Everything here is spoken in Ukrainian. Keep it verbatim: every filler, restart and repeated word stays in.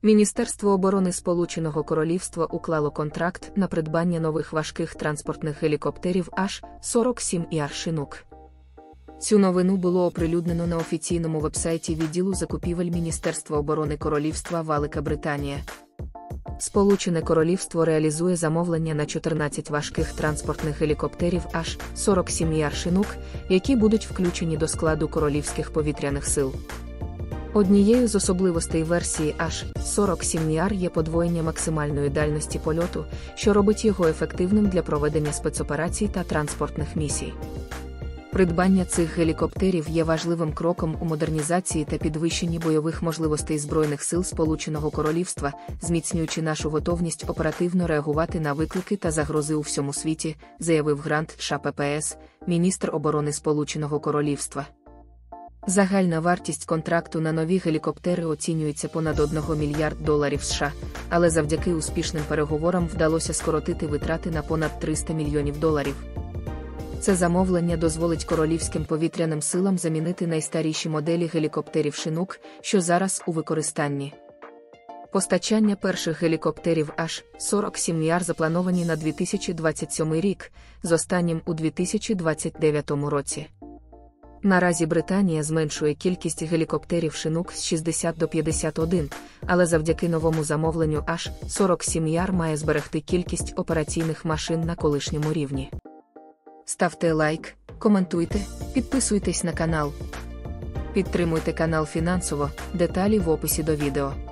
Міністерство оборони Сполученого Королівства уклало контракт на придбання нових важких транспортних гелікоптерів аш сорок сім і ар Chinook. Цю новину було оприлюднено на офіційному вебсайті відділу закупівель Міністерства оборони Королівства Велика Британія. Сполучене Королівство реалізує замовлення на чотирнадцять важких транспортних гелікоптерів аш сорок сім і ар Chinook, які будуть включені до складу Королівських повітряних сил. Однією з особливостей версії аш сорок сім і ар є подвоєння максимальної дальності польоту, що робить його ефективним для проведення спецоперацій та транспортних місій. Придбання цих гелікоптерів є важливим кроком у модернізації та підвищенні бойових можливостей Збройних сил Сполученого Королівства, зміцнюючи нашу готовність оперативно реагувати на виклики та загрози у всьому світі, заявив Грант Ша Пе Пе Ес, міністр оборони Сполученого Королівства. Загальна вартість контракту на нові гелікоптери оцінюється понад один мільярд доларів США, але завдяки успішним переговорам вдалося скоротити витрати на понад триста мільйонів доларів. Це замовлення дозволить Королівським повітряним силам замінити найстаріші моделі гелікоптерів Chinook, що зараз у використанні. Постачання перших гелікоптерів аш сорок сім і ар заплановані на дві тисячі двадцять сьомий рік, з останнім у дві тисячі двадцять дев'ятому році. Наразі Британія зменшує кількість гелікоптерів Chinook з шістдесят до п'ятдесят один, але завдяки новому замовленню аш сорок сім і ар має зберегти кількість операційних машин на колишньому рівні. Ставте лайк, коментуйте, підписуйтесь на канал. Підтримуйте канал фінансово, деталі в описі до відео.